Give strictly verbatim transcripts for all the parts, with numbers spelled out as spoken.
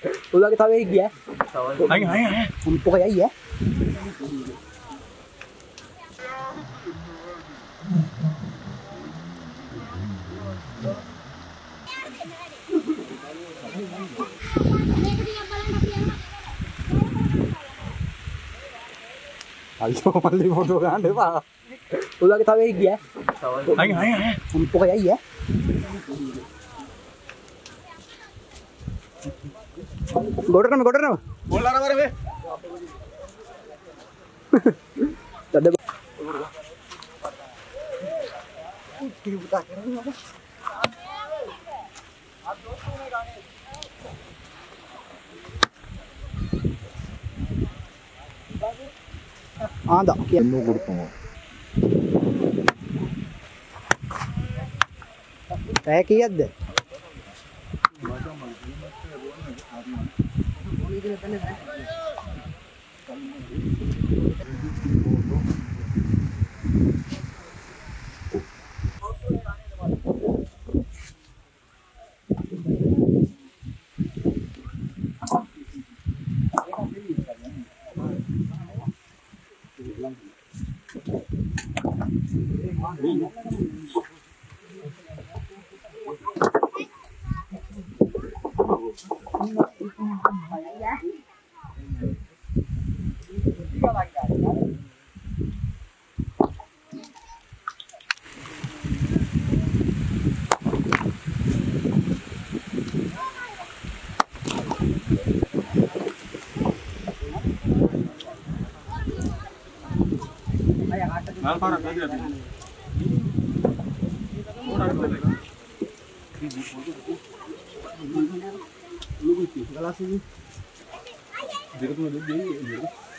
උදාගේ තව එක ගියා. අයින් අයින් අයින්. මොකයි අයියා? අයියෝ මල්ලි ෆොටෝ ගන්න එපා. උදාගේ තව එක ගියා. අයින් අයින් අයින්. මොකයි අයියා? ගොඩනම ගොඩනම. බෝල් අර වර වේ. තද ආන්දා එන්නෝ കൊടുക്കുന്നു. පැය කීයක්ද? Mal parah lagi ada. Galas ini. Jadi tuh dia ini.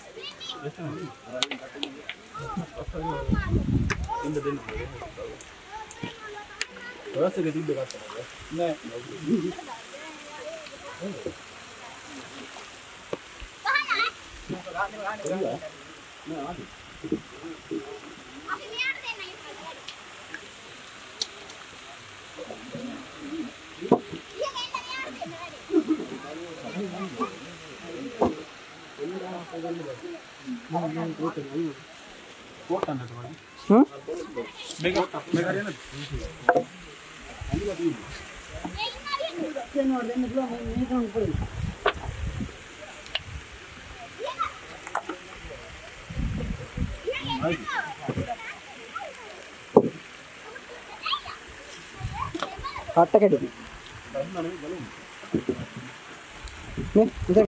Ini dia. Terus jadi dia kata. Nah. Nah, Hmm? Mega mega dia nak. කට්ට කැඩුවා. නේ